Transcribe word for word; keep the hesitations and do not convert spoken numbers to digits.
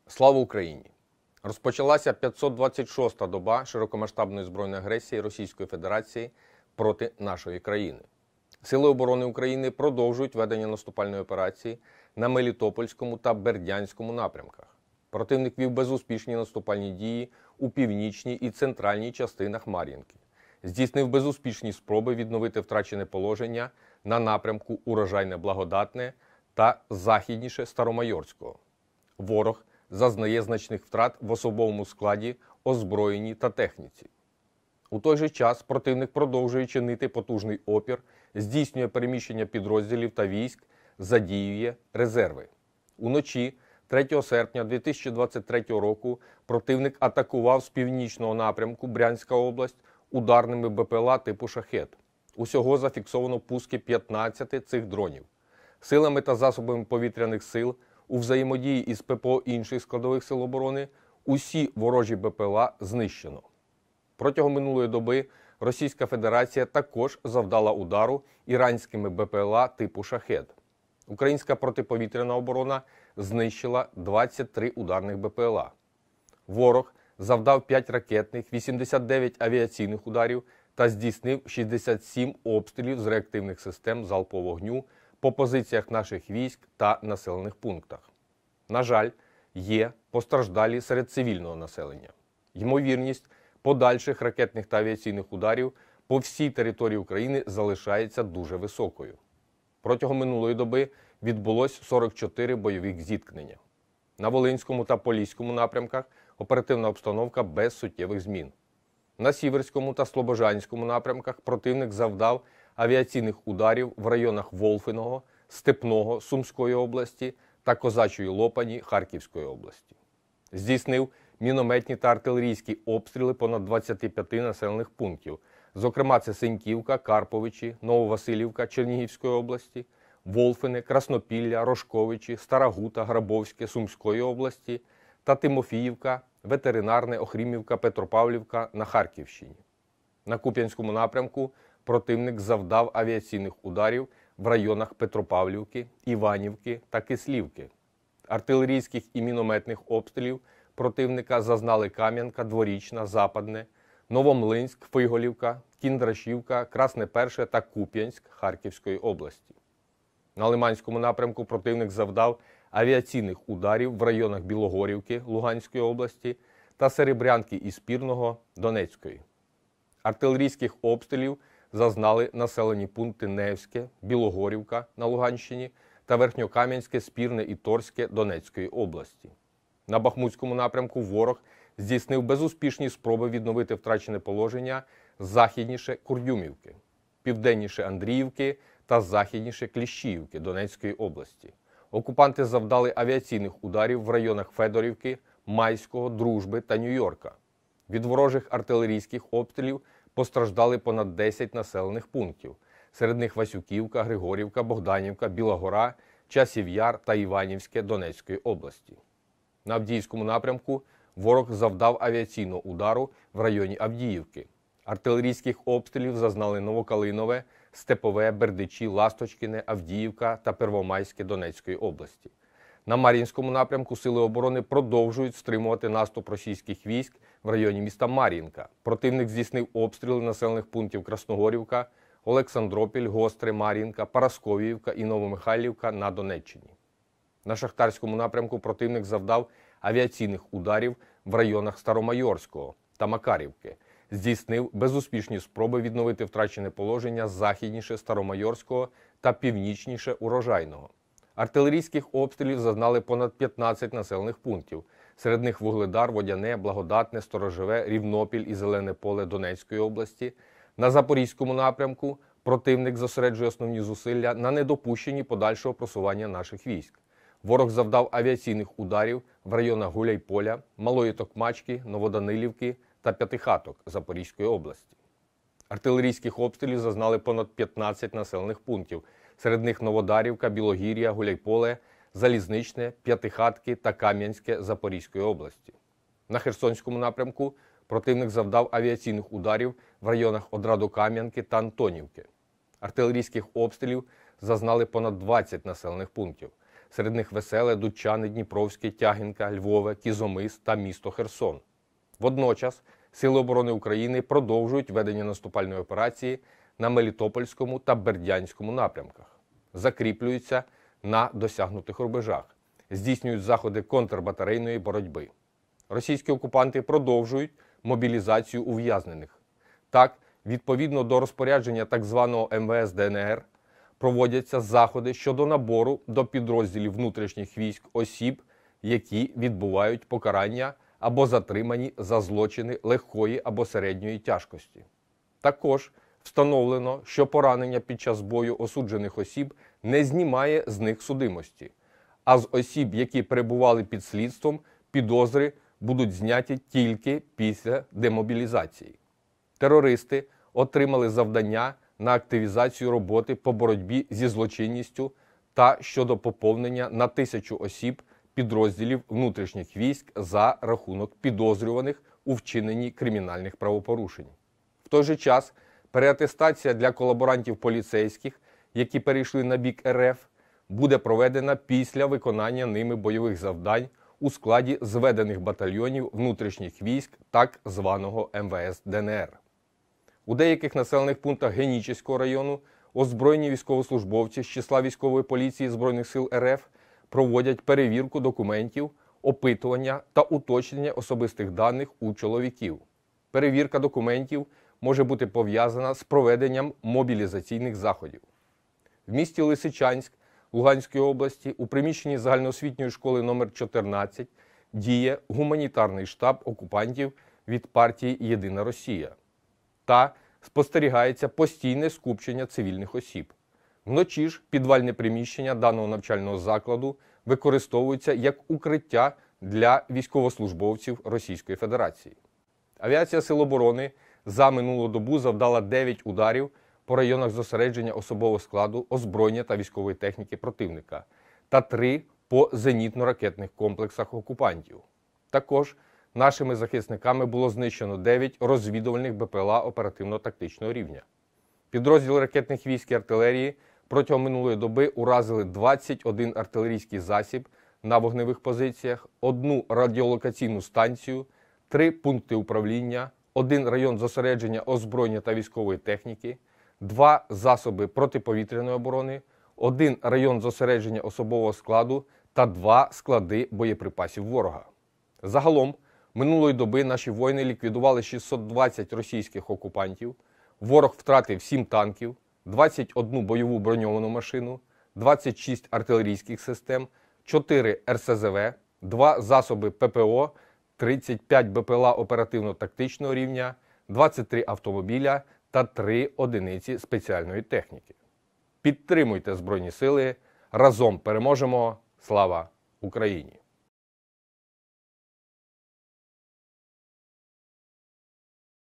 Слава Україні! Розпочалася п'ятсот двадцять шоста доба широкомасштабної збройної агресії Російської Федерації проти нашої країни. Сили оборони України продовжують ведення наступальної операції на Мелітопольському та Бердянському напрямках. Противник вів безуспішні наступальні дії у північній і центральній частинах Мар'їнки. Здійснив безуспішні спроби відновити втрачене положення на напрямку Урожайне-Благодатне та західніше Старомайорського. Ворог зазнає значних втрат в особовому складі, озброєнні та техніці. У той же час противник продовжує чинити потужний опір, здійснює переміщення підрозділів та військ, задіює резерви. Уночі третього серпня дві тисячі двадцять третього року противник атакував з північного напрямку Брянська область ударними БПЛА типу «Шахед». Усього зафіксовано пуски п'ятнадцяти цих дронів. Силами та засобами повітряних сил у взаємодії із ППО інших складових сил оборони усі ворожі БПЛА знищено. Протягом минулої доби Російська Федерація також завдала удару іранськими БПЛА типу «Шахед». Українська протиповітряна оборона знищила двадцять три ударних БПЛА. Ворог завдав п'ять ракетних, вісімдесят дев'ять авіаційних ударів та здійснив шістдесят сім обстрілів з реактивних систем залпового вогню по позиціях наших військ та населених пунктах. На жаль, є постраждалі серед цивільного населення. Ймовірність подальших ракетних та авіаційних ударів по всій території України залишається дуже високою. Протягом минулої доби відбулось сорок чотири бойових зіткнення. На Волинському та Поліському напрямках оперативна обстановка без суттєвих змін. На Сіверському та Слобожанському напрямках противник завдав авіаційних ударів в районах Волфиного, Степного Сумської області та Козачої Лопані Харківської області. Здійснив мінометні та артилерійські обстріли понад двадцяти п'яти населених пунктів, зокрема це Синьківка, Карповичі, Нововасилівка Чернігівської області, Волфине, Краснопілля, Рожковичі, Стара Гута, Грабовське Сумської області та Тимофіївка, Ветеринарне, Охрімівка, Петропавлівка на Харківщині. На Куп'янському напрямку противник завдав авіаційних ударів в районах Петропавлівки, Іванівки та Кислівки. Артилерійських і мінометних обстрілів противника зазнали Кам'янка, Дворічна, Западне, Новомлинськ, Фиголівка, Кіндрашівка, Красне Перше та Куп'янськ Харківської області. На Лиманському напрямку противник завдав авіаційних ударів в районах Білогорівки Луганської області та Серебрянки і Спірного Донецької. Артилерійських обстрілів зазнали населені пункти Невське, Білогорівка на Луганщині та Верхньокам'янське, Спірне і Торське Донецької області. На Бахмутському напрямку ворог здійснив безуспішні спроби відновити втрачене положення західніше Курдюмівки, південніше Андріївки та західніше Кліщіївки Донецької області. Окупанти завдали авіаційних ударів в районах Федорівки, Майського, Дружби та Нью-Йорка. Від ворожих артилерійських обстрілів постраждали понад десять населених пунктів. Серед них Васюківка, Григорівка, Богданівка, Біла Гора, Часів Яр та Іванівське Донецької області. На Авдіївському напрямку ворог завдав авіаційного удару в районі Авдіївки. Артилерійських обстрілів зазнали Новокалинове, Степове, Бердичі, Ласточкине, Авдіївка та Первомайське Донецької області. На Мар'їнському напрямку сили оборони продовжують стримувати наступ російських військ в районі міста Мар'їнка. Противник здійснив обстріли населених пунктів Красногорівка, Олександропіль, Гостре, Мар'їнка, Парасковіївка і Новомихайлівка на Донеччині. На Шахтарському напрямку противник завдав авіаційних ударів в районах Старомайорського та Макарівки. Здійснив безуспішні спроби відновити втрачене положення західніше Старомайорського та північніше Урожайного. Артилерійських обстрілів зазнали понад п'ятнадцять населених пунктів. Серед них Вугледар, Водяне, Благодатне, Сторожеве, Рівнопіль і Зелене Поле Донецької області. На Запорізькому напрямку противник зосереджує основні зусилля на недопущенні подальшого просування наших військ. Ворог завдав авіаційних ударів в районах Гуляйполя, Малої Токмачки, Новоданилівки та П'ятихаток Запорізької області. Артилерійських обстрілів зазнали понад п'ятнадцять населених пунктів. Серед них Новодарівка, Білогір'я, Гуляйполе, Залізничне, П'ятихатки та Кам'янське Запорізької області. На Херсонському напрямку противник завдав авіаційних ударів в районах Одрадо-Кам'янки та Антонівки. Артилерійських обстрілів зазнали понад двадцять населених пунктів. Серед них Веселе, Дудчани, Дніпровське, Тягінка, Львове, Кізомис та місто Херсон. Водночас Сили оборони України продовжують ведення наступальної операції на Мелітопольському та Бердянському напрямках, закріплюються на досягнутих рубежах, здійснюють заходи контрбатарейної боротьби. Російські окупанти продовжують мобілізацію ув'язнених. Так, відповідно до розпорядження так званого ем ве ес де ен ер, проводяться заходи щодо набору до підрозділів внутрішніх військ осіб, які відбувають покарання або затримані за злочини легкої або середньої тяжкості. Також встановлено, що поранення під час бою осуджених осіб не знімає з них судимості, а з осіб, які перебували під слідством, підозри будуть зняті тільки після демобілізації. Терористи отримали завдання на активізацію роботи по боротьбі зі злочинністю та щодо поповнення на тисячу осіб підрозділів внутрішніх військ за рахунок підозрюваних у вчиненні кримінальних правопорушень. В той же час переатестація для колаборантів поліцейських, які перейшли на бік ер еф, буде проведена після виконання ними бойових завдань у складі зведених батальйонів внутрішніх військ так званого ем ве ес де ен ер. У деяких населених пунктах Генічеського району озброєні військовослужбовці з числа військової поліції Збройних сил ер еф проводять перевірку документів, опитування та уточнення особистих даних у чоловіків. Перевірка документів може бути пов'язана з проведенням мобілізаційних заходів. В місті Лисичанськ Луганської області у приміщенні загальноосвітньої школи номер чотирнадцять діє гуманітарний штаб окупантів від партії «Єдина Росія» та спостерігається постійне скупчення цивільних осіб. Вночі ж підвальне приміщення даного навчального закладу використовується як укриття для військовослужбовців Російської Федерації. Авіація Сил оборони за минулу добу завдала дев'ять ударів по районах зосередження особового складу, озброєння та військової техніки противника та три по зенітно-ракетних комплексах окупантів. Також нашими захисниками було знищено дев'ять розвідувальних бе пе ел а оперативно-тактичного рівня. Підрозділи ракетних військ і артилерії протягом минулої доби уразили двадцять один артилерійський засіб на вогневих позиціях, одну радіолокаційну станцію, три пункти управління, один район зосередження озброєння та військової техніки, два засоби протиповітряної оборони, один район зосередження особового складу та два склади боєприпасів ворога. Загалом, минулої доби наші воїни ліквідували шістсот двадцять російських окупантів, ворог втратив сім танків, двадцять одну бойову броньовану машину, двадцять шість артилерійських систем, чотири ер ес зе ве, два засоби пе пе о, тридцять п'ять бе пе ел а оперативно-тактичного рівня, двадцять три автомобіля та три одиниці спеціальної техніки. Підтримуйте Збройні Сили, разом переможемо! Слава Україні!